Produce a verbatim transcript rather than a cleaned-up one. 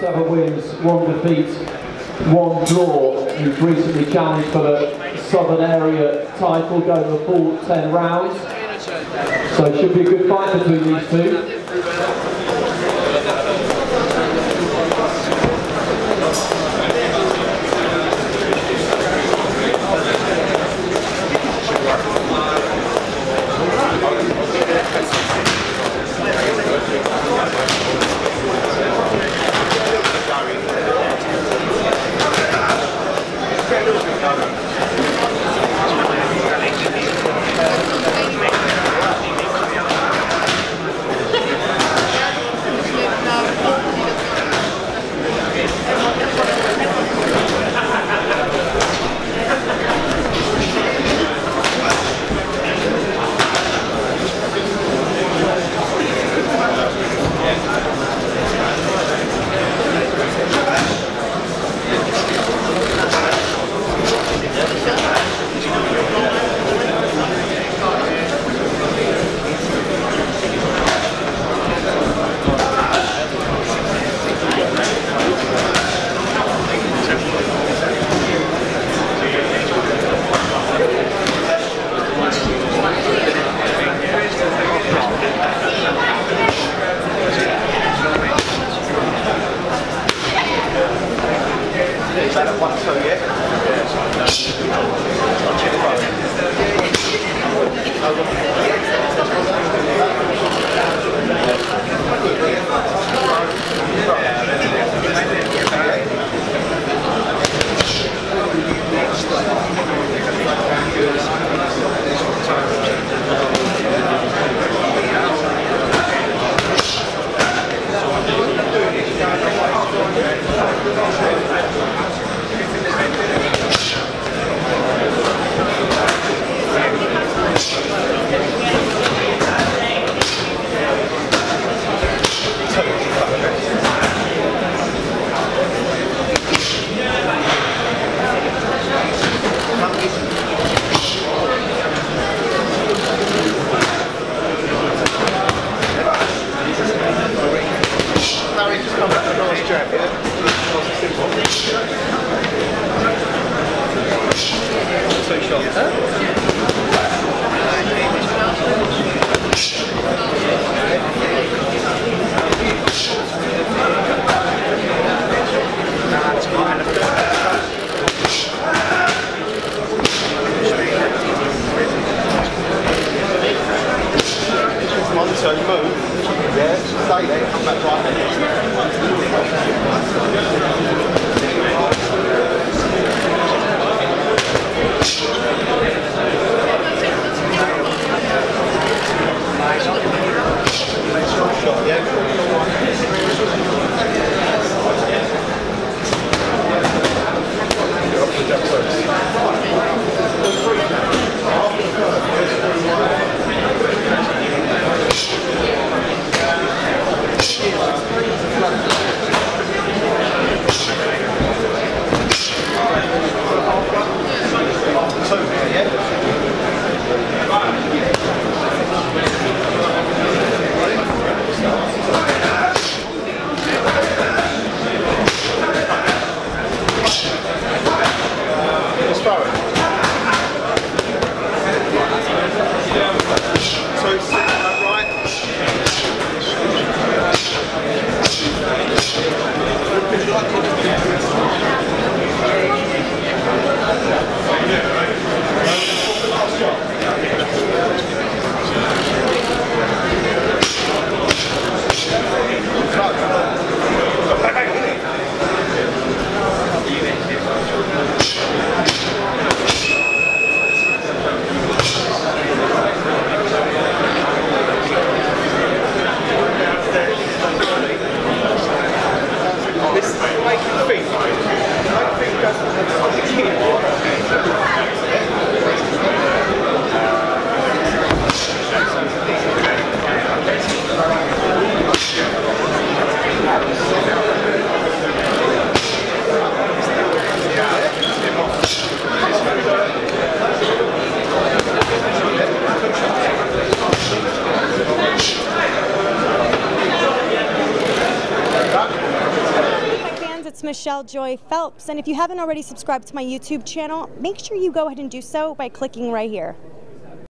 seven wins, one defeat, one draw. He's recently challenged for the Southern Area title, going the full ten rounds. So it should be a good fight between these two. So move, yeah, stay there, come back right shot, Michelle Joy Phelps, and if you haven't already subscribed to my YouTube channel, make sure you go ahead and do so by clicking right here.